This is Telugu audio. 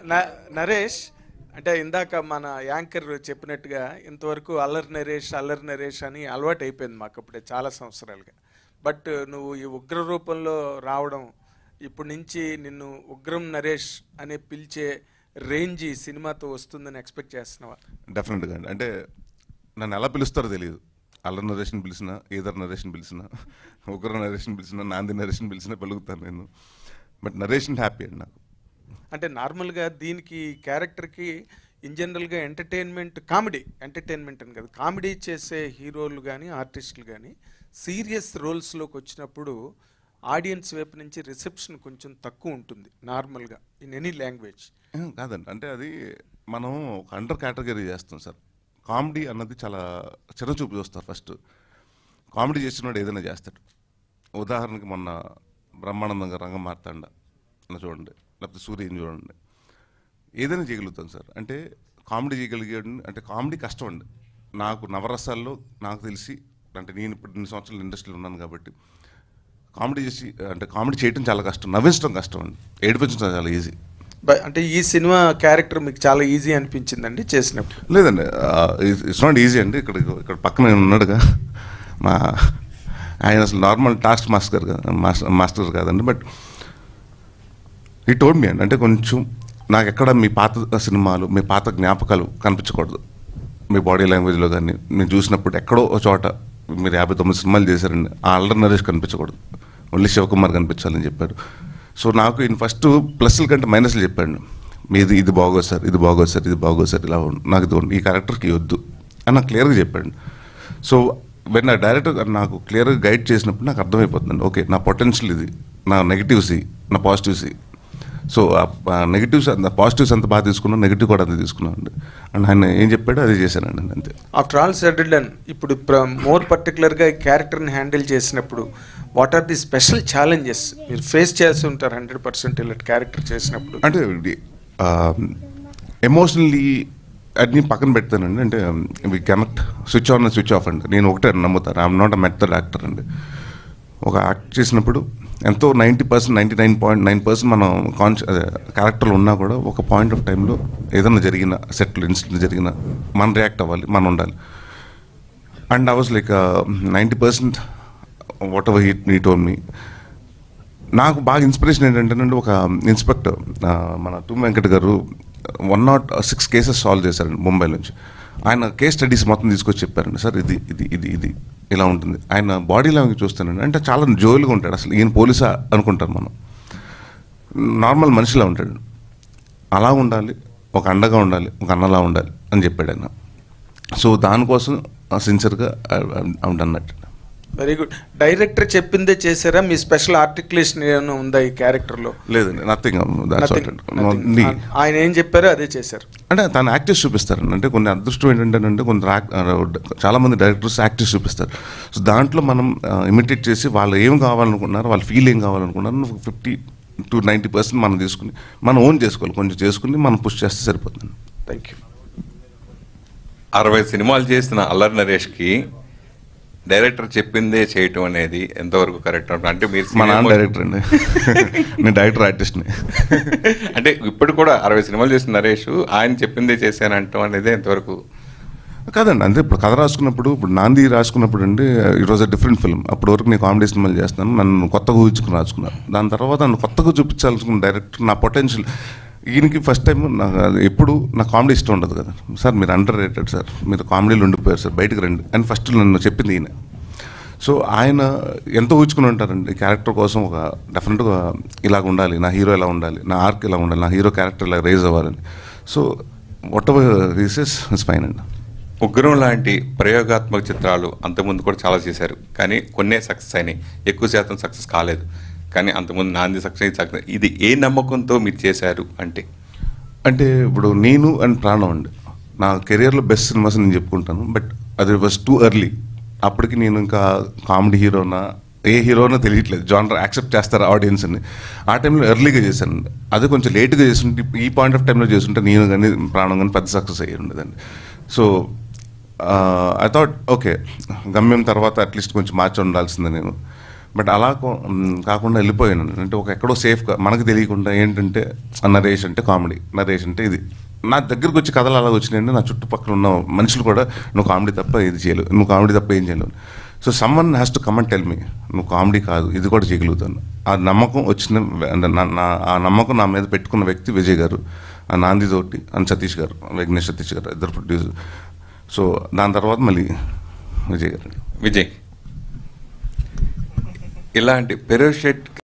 నరేష్ అంటే ఇందాక మన యాంకర్ చెప్పినట్టుగా ఇంతవరకు అల్లరి నరేష్ అని అలవాటు అయిపోయింది మాకు అప్పుడే చాలా సంవత్సరాలుగా. బట్ నువ్వు ఈ ఉగ్ర రూపంలో రావడం, ఇప్పటి నుంచి నిన్ను ఉగ్రం నరేష్ అనే పిలిచే రేంజ్ ఈ సినిమాతో వస్తుందని ఎక్స్పెక్ట్ చేస్తున్నావా? డెఫినెట్గా అండి. అంటే నన్ను ఎలా పిలుస్తారో తెలియదు. అల్లరి నరేష్ని పిలిచినా, ఈదర్ నరేష్ని పిలిచినా, ఉగ్ర నరేష్ని పిలిచినా, నాంది నరేష్ని పిలిచినా పలుకుతాను నేను. బట్ నరేష్ని హ్యాపీ అండి నాకు. అంటే నార్మల్గా దీనికి క్యారెక్టర్కి ఇన్ జనరల్గా ఎంటర్టైన్మెంట్ అని కదా, కామెడీ చేసే హీరోలు కానీ ఆర్టిస్టులు కానీ సీరియస్ రోల్స్లోకి వచ్చినప్పుడు ఆడియన్స్ వైపు నుంచి రిసెప్షన్ కొంచెం తక్కువ ఉంటుంది నార్మల్గా ఇన్ ఎనీ లాంగ్వేజ్. కాదండి, అంటే అది మనం ఒక అండర్ కేటగిరీ చేస్తాం సార్. కామెడీ అన్నది చాలా చిరచూపు చూస్తారు. ఫస్ట్ కామెడీ చేసినవాడు ఏదైనా చేస్తాడు. ఉదాహరణకి మొన్న బ్రహ్మానందంగా రంగం మార్తాండ అని చూడండి, లేకపోతే సూర్యని చూడండి, ఏదైనా చేయగలుగుతాం సార్. అంటే కామెడీ చేయగలిగాడు అంటే కామెడీ కష్టం అండి. నాకు నవరసాల్లో నాకు తెలిసి, అంటే నేను ఇప్పుడు 2 సంవత్సరాలు ఇండస్ట్రీలో ఉన్నాను కాబట్టి కామెడీ చేసి అంటే కామెడీ చేయడం చాలా కష్టం, నవ్వించడం కష్టం అండి, ఏడిపించడం చాలా ఈజీ. అంటే ఈ సినిమా క్యారెక్టర్ మీకు చాలా ఈజీ అనిపించిందండి చేసినప్పుడు? లేదండి, ఇట్స్ నాట్ ఈజీ అండి. ఇక్కడ పక్కన ఉన్నాడుగా మా ఆయన, అసలు నార్మల్ టాస్క్ మాస్టర్ కాదండి. బట్ ఈ టోల్డ్ మీ అండి, అంటే కొంచెం నాకు ఎక్కడ మీ పాత సినిమాలు, మీ పాత జ్ఞాపకాలు కనిపించకూడదు మీ బాడీ లాంగ్వేజ్లో. కానీ నేను చూసినప్పుడు ఎక్కడో ఒక చోట మీరు 59 సినిమాలు చేశారండి, ఆ అల్లరి నరేష్ కనిపించకూడదు, ఓన్లీ శివకుమార్ కనిపించాలని చెప్పాడు. సో నాకు ఈయన ఫస్ట్ ప్లస్ల కంటే మైనస్లు చెప్పాడు. మీది ఇది బాగోదు సార్, ఇది బాగోదు సార్, ఇది బాగోదు సార్, ఇలా నాకు ఇది ఈ క్యారెక్టర్కి వద్దు అని నాకు క్లియర్గా చెప్పాడు. సో వెన్ నా డైరెక్టర్ నాకు క్లియర్గా గైడ్ చేసినప్పుడు నాకు అర్థమైపోతుందండి, ఓకే నా పొటెన్షియల్ ఇది, నా నెగిటివ్స్, నా పాజిటివ్స్. సో నెగిటివ్స్ పాజిటివ్స్ అంత బాగా తీసుకున్నాను, నెగిటివ్ కూడా అంత తీసుకున్నాను అండి. అండ్ ఆయన ఏం చెప్పాడో అదే చేశానండి అంతే. ఆఫ్టర్ ఆల్ సెటిల్ డన్, ఇప్పుడు మోర్ పర్టికులర్గా ఈ క్యారెక్టర్ని హ్యాండిల్ చేసినప్పుడు what are the special challenges మీరు ఫేస్ చేసి ఉంటారు 100% ఇలాంటి క్యారెక్టర్ చేసినప్పుడు? అంటే ఎమోషనల్లీ అన్నీ పక్కన పెడతానండి. అంటే we cannot switch on and switch off అండి. నేను ఒకటే నమ్ముతాను, I'm not a method actor అండి. ఒక యాక్ట్ చేసినప్పుడు ఎంతో 90%, 99.9% మనం క్యారెక్టర్లు ఉన్నా కూడా ఒక పాయింట్ ఆఫ్ టైంలో ఏదైనా జరిగిన సెట్లు ఇన్సిడెంట్ జరిగిన మనం రియాక్ట్ అవ్వాలి, మనం ఉండాలి. And I was like 90% whatever he told me. నాకు బాగా ఇన్స్పిరేషన్ ఏంటంటే ఒక ఇన్స్పెక్టర్ మన వెంకట్ గారు 106 కేసెస్ సాల్వ్ చేశారండి ముంబై నుంచి. ఆయన కేస్ స్టడీస్ మొత్తం తీసుకొచ్చి చెప్పారండి, సార్ ఇది ఇది ఇది ఇది ఇలా ఉంటుంది. ఆయన బాడీ లాంగ్వేజ్ చూస్తానండి, అంటే చాలా జోలుగా ఉంటాడు. అసలు ఈయన పోలీసా అనుకుంటారు మనం, నార్మల్ మనిషిలా ఉంటాడు. అలా ఉండాలి, ఒక అండగా ఉండాలి, ఒక అన్నలా ఉండాలి అని చెప్పాడు ఆయన. సో దానికోసం సిన్సియర్గా అన్నట్టు. Very good. డైరెక్టర్ చెప్పిందే చేశారా? మీ స్పెషల్ ఆర్టికులేషన్ ఏమైనా ఉందా ఈ క్యారెక్టర్లో? లేదండి, నథింగ్. ఆయన ఏం చెప్పారో అదే చేశారు. అంటే తను యాక్టివ్స్ చూపిస్తారండి. అంటే కొన్ని అదృష్టం ఏంటంటే చాలామంది డైరెక్టర్స్ యాక్టివ్స్ చూపిస్తారు. సో దాంట్లో మనం ఇమిటేట్ చేసి వాళ్ళు ఏం కావాలనుకున్నారు, వాళ్ళ ఫీల్ ఏం కావాలనుకున్నారు 50 to 90% మనం తీసుకుని మనం ఓన్ చేసుకోవాలి, కొంచెం చేసుకుని మనం పుష్ చేస్తే సరిపోతుంది. Thank you. 60 సినిమాలు చేసిన అల్లరి నరేష్కి డైరెక్టర్ చెప్పిందే చేయటం అనేది ఎంతవరకు కరెక్ట్? అంటే మీరు మా నాన్న డైరెక్టర్ అండి, నేను డైరెక్టర్ ఆర్టిస్ట్ని. అంటే ఇప్పుడు కూడా 60 సినిమాలు చేసిన నరేష్ ఆయన చెప్పిందే చేశాను అంటాం అనేది ఎంతవరకు కాదండి? అంటే ఇప్పుడు కథ రాసుకున్నప్పుడు, ఇప్పుడు నాంది రాసుకున్నప్పుడు అండి, ఈరోజు డిఫరెంట్ ఫిల్మ్. అప్పటి వరకు నేను కామెడీ సినిమాలు చేస్తున్నాను, నన్ను కొత్తగా ఊహించుకుని రాసుకున్నాను. దాని తర్వాత నన్ను కొత్తగా చూపించాల్సుకున్న డైరెక్టర్ నా పొటెన్షియల్. ఈయనకి ఫస్ట్ టైం నాకు ఎప్పుడు నా కామెడీ ఇష్టం ఉండదు కదా సార్, మీరు అండర్ రేటెడ్ సార్, మీరు కామెడీలో ఉండిపోయారు సార్, బయటకు రండి అని ఫస్ట్ నన్ను చెప్పింది ఈయన. సో ఆయన ఎంత ఊహించుకుని ఉంటారండి క్యారెక్టర్ కోసం. ఒక డెఫినెట్గా ఇలాగ ఉండాలి, నా హీరో ఇలా ఉండాలి, నా ఆర్క్ ఇలా ఉండాలి, నా హీరో క్యారెక్టర్ ఇలా రేజ్ అవ్వాలని. So whatever this is fine అండి. ఉగ్రం లాంటి ప్రయోగాత్మక చిత్రాలు అంతకుముందు కూడా చాలా చేశారు, కానీ కొన్నే సక్సెస్ అయినాయి, ఎక్కువ శాతం సక్సెస్ కాలేదు. కానీ అంతకుముందు నాంది సక్సెస్, ఇది ఏ నమ్మకంతో మీరు చేశారు? అంటే ఇప్పుడు నేను అండ్ ప్రాణం అండి, నా కెరియర్లో బెస్ట్ సినిమాస్ నేను చెప్పుకుంటాను. బట్ అది వాజ్ టూ ఎర్లీ. అప్పటికి నేను ఇంకా కామెడీ హీరోనా ఏ హీరోనో తెలియట్లేదు, జానర్ యాక్సెప్ట్ చేస్తారు ఆడియన్స్ అని. ఆ టైంలో ఎర్లీగా చేశాను. అదే కొంచెం లేట్గా చేస్తుంటే, ఈ పాయింట్ ఆఫ్ టైంలో చేస్తుంటే నేను కానీ ప్రాణం కానీ పెద్ద సక్సెస్ అయ్యి ఉండదండి. సో ఐ థాట్ ఓకే, గమ్యం తర్వాత అట్లీస్ట్ కొంచెం మార్చి ఉండాల్సిందే నేను. బట్ అలా కాకుండా వెళ్ళిపోయాను. అంటే ఒక ఎక్కడో సేఫ్గా మనకు తెలియకుండా ఏంటంటే నరేష్ అంటే కామెడీ, నరేష్ అంటే ఇది. నా దగ్గరకు వచ్చి కథలు అలా వచ్చినాయంటే నా చుట్టుపక్కల ఉన్న మనుషులు కూడా నువ్వు కామెడీ తప్ప ఇది చేయలేవు, నువ్వు కామెడీ తప్ప ఏం చేయలేవు. So someone has to come and tell me నువ్వు కామెడీ కాదు ఇది కూడా చేయగలుగుతాను. ఆ నమ్మకం వచ్చిన ఆ నమ్మకం నా మీద పెట్టుకున్న వ్యక్తి విజయ్ గారు, ఆ నాందితోటి అండ్ సతీష్ గారు, విఘ్నేష్ సతీష్ గారు, ఇద్దరు ప్రొడ్యూసర్. సో దాని తర్వాత మళ్ళీ విజయ్ గారు. విజయ్, ఇలాంటి పెరోషెట్